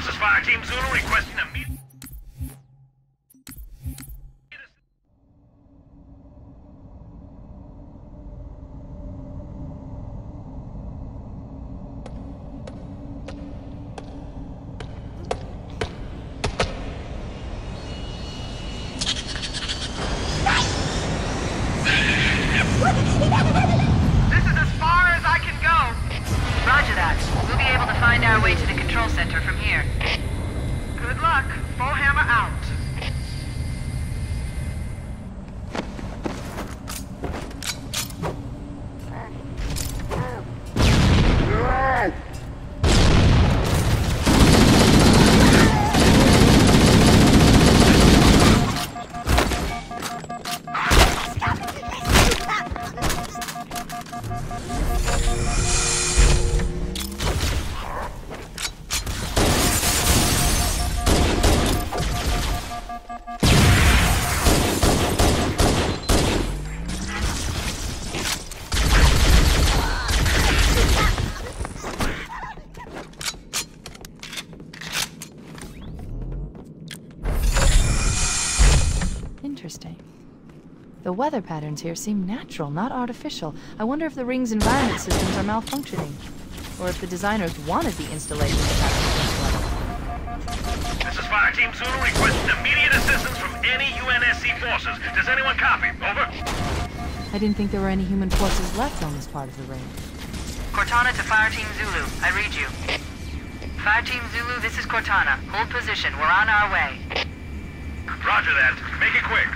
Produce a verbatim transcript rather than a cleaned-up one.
This is Fire Team Zulu requesting immediate... This is as far as I can go. Roger that. We'll be able to find our way to the control center from here. Good luck. Bullhammer out. Interesting. The weather patterns here seem natural, not artificial. I wonder if the ring's environment systems are malfunctioning, or if the designers wanted the installation to happen this way. This is Fire Team Zulu requesting immediate assistance from any U N S C forces. Does anyone copy? Over. I didn't think there were any human forces left on this part of the ring. Cortana to Fire Team Zulu. I read you. Fire Team Zulu, this is Cortana. Hold position. We're on our way. Roger that. Make it quick.